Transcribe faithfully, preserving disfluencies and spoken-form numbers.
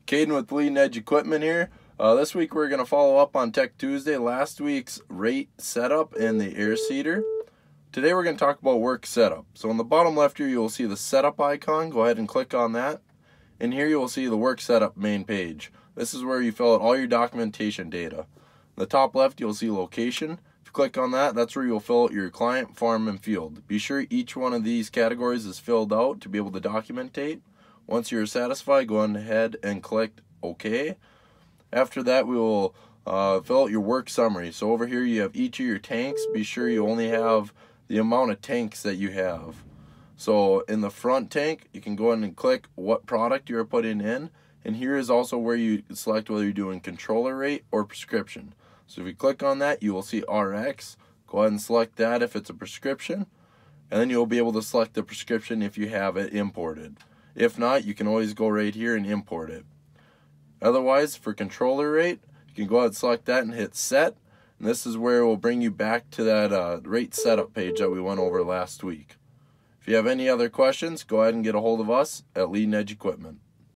Caden with Leading Edge Equipment here. Uh, this week we're going to follow up on Tech Tuesday, last week's rate setup and the air seeder. Today we're going to talk about work setup. So on the bottom left here you will see the setup icon. Go ahead and click on that. And here you will see the work setup main page. This is where you fill out all your documentation data. On the top left you'll see location. If you click on that, that's where you'll fill out your client, farm, and field. Be sure each one of these categories is filled out to be able to documentate. Once you're satisfied, go ahead and click OK. After that, we will uh, fill out your work summary. So over here you have each of your tanks. Be sure you only have the amount of tanks that you have. So in the front tank, you can go ahead and click what product you're putting in. And here is also where you select whether you're doing controller rate or prescription. So if you click on that, you will see R X. Go ahead and select that if it's a prescription. And then you'll be able to select the prescription if you have it imported. If not, you can always go right here and import it. Otherwise, for controller rate, you can go ahead and select that and hit set. And this is where it will bring you back to that uh, rate setup page that we went over last week. If you have any other questions, go ahead and get a hold of us at Leading Edge Equipment.